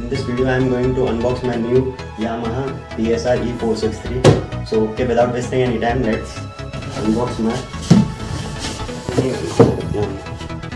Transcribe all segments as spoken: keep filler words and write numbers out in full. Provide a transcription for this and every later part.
in this video I am going to unbox my new Yamaha P S R E four sixty-three. So okay, without wasting any time, let's unbox my new Yamaha.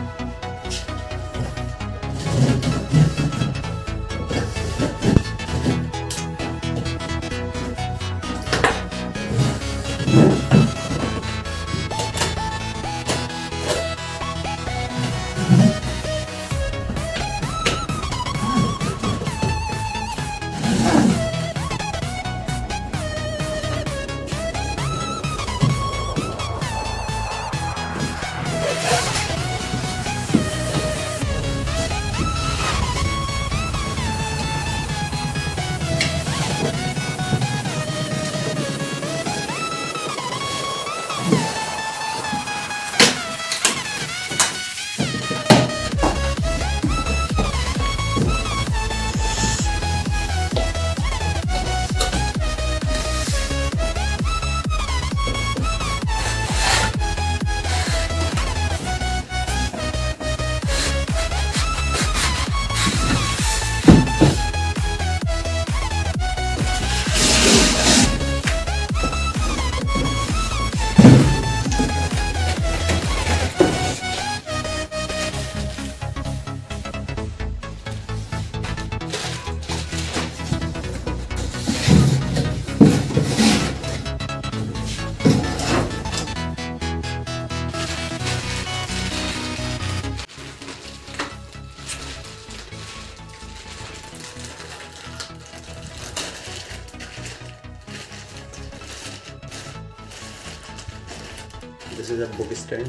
This is a book stand.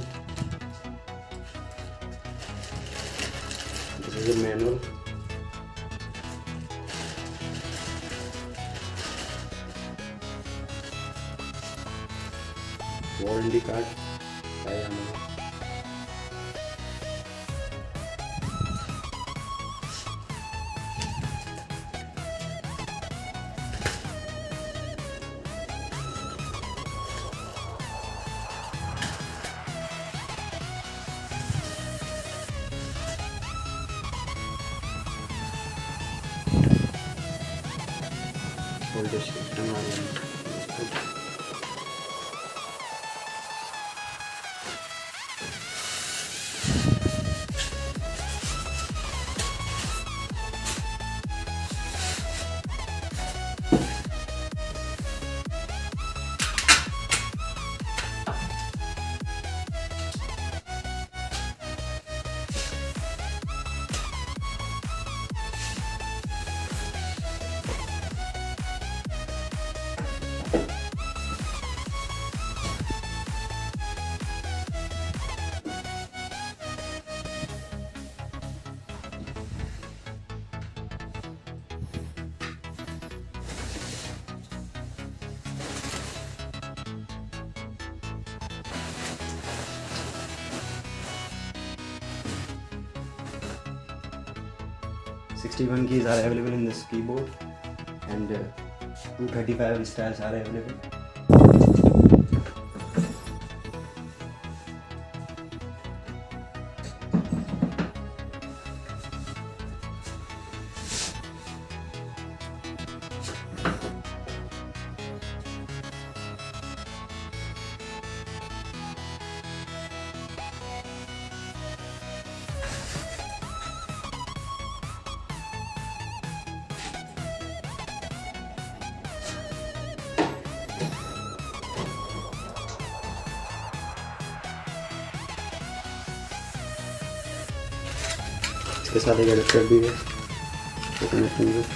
This is a manual. Warranty card by Yamaha. Folder sheet and all. sixty-one keys are available in this keyboard and uh, two thirty-five styles are available. इसके साथ एक adapter भी है connecting है।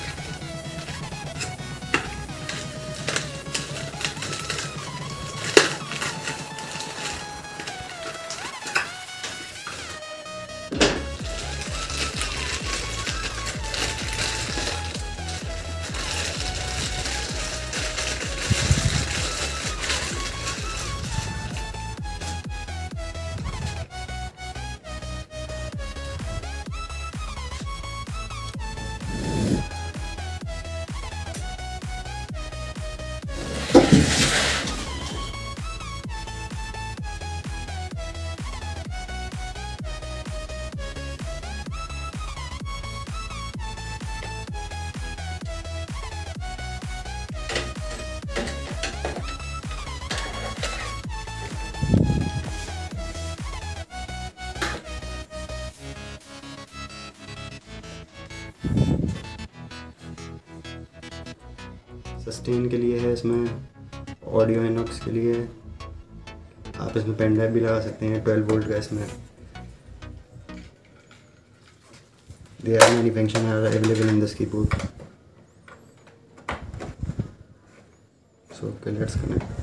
Sustain के लिए है, इसमें ऑडियो इनॉक्स के लिए आप इसमें पेन ड्राइव भी लगा सकते हैं। ट्वेल्व वोल्ट का इसमें there are many function are available in this keyboard. So okay, let's connect.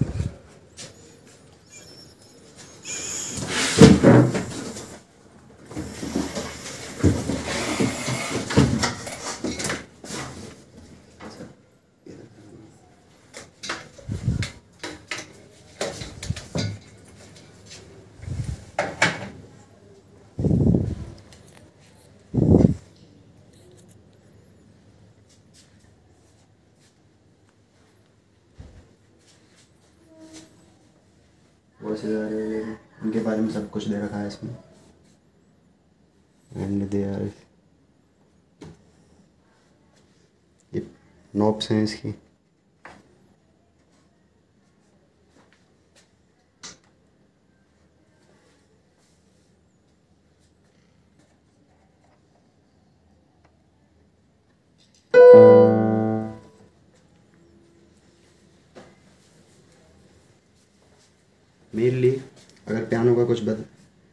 Voice उनके बारे में सब कुछ दे रखा है इसमें। एंड दे आर ये नॉब्स हैं इसकी। मेनली अगर पियानो का कुछ बता,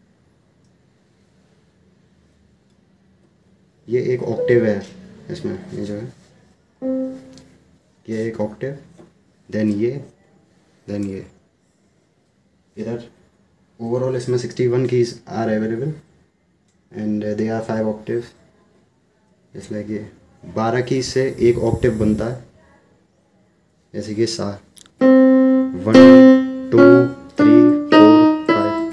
ये एक ऑक्टेव है इसमें, ये जो है ये एक ऑक्टेव, देन ये, देन ये। इधर ओवरऑल इसमें sixty one keys are available and they are five octave. It's like ये बारह कीज से एक ऑक्टेव बनता है, जैसे कि सा one two three four five,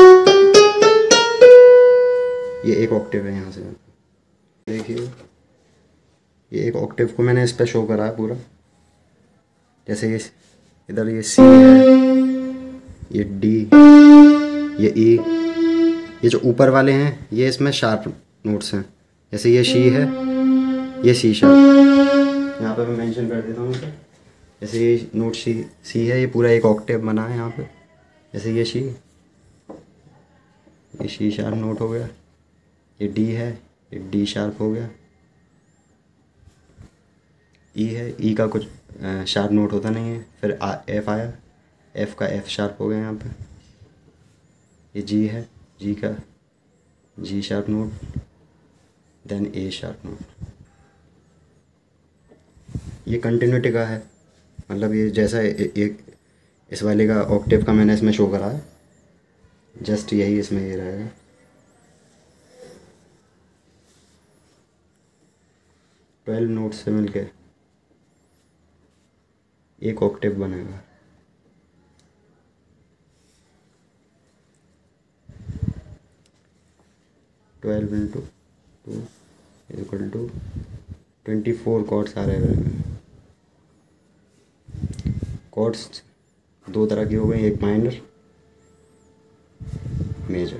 ये एक ऑक्टेव है। यहाँ से देखिए, ये एक ऑक्टेव को मैंने इस पर शो करा है पूरा। जैसे ये इधर ये सी है, ये डी, ये ई, ये जो ऊपर वाले हैं ये इसमें शार्प नोट्स हैं। जैसे ये शी है, ये सी शार्प, यहाँ पे मैं मेंशन कर देता हूँ इसे। जैसे ये नोट सी सी है, ये पूरा एक ऑक्टेव बना है यहाँ पे। जैसे ये शी, ये शी शार्प नोट हो गया। ये डी है, ये डी शार्प हो गया। ई है, ई का कुछ शार्प नोट होता नहीं है। फिर एफ आया, एफ का एफ शार्प हो गया यहाँ पे। ये जी है, जी का G sharp note, then A sharp note. ये कंटिन्यूटी का है, मतलब ये जैसा एक इस वाले का ऑक्टेव का मैंने इसमें शो करा है, जस्ट यही इसमें ये रहेगा। ट्वेल्व नोट से मिलके एक ऑक्टेव बनेगा। Twelve into two equal to twenty four chords आ रहे हैं। कॉर्ड्स दो तरह की हो गई, एक माइनर, मेजर।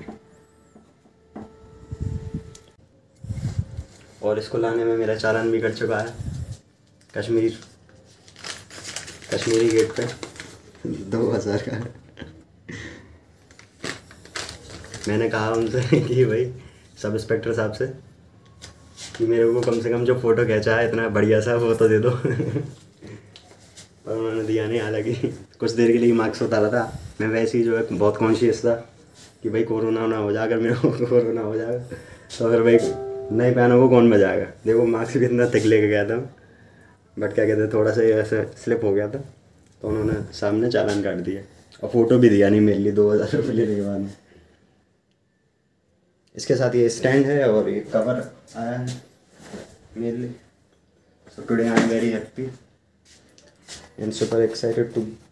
और इसको लाने में मेरा चालान भी कट चुका है कश्मीर कश्मीरी गेट पे, दो हज़ार का। मैंने कहा उनसे कि भाई सब इंस्पेक्टर साहब से कि मेरे को कम से कम जो फ़ोटो खींचा है इतना बढ़िया सा वो तो दे दो। और उन्होंने दिया नहीं। हालांकि कुछ देर के लिए मार्क्स उतारा था, मैं वैसे ही जो है बहुत कॉन्शियस था कि भाई कोरोना ना हो जाए, अगर मेरे को कोरोना हो जाएगा तो फिर भाई नए पियानो को कौन बजाएगा। देखो मार्क्स भी इतना तक लेके गया था, बट क्या कहते हैं थोड़ा सा ऐसे स्लिप हो गया था, तो उन्होंने सामने चालान काट दिया और फ़ोटो भी दिया नहीं मेरे लिए दो हज़ार रुपये लेने के बाद में। इसके साथ ये स्टैंड है और ये कवर आया है मेरे लिए। So today I am very happy and super excited to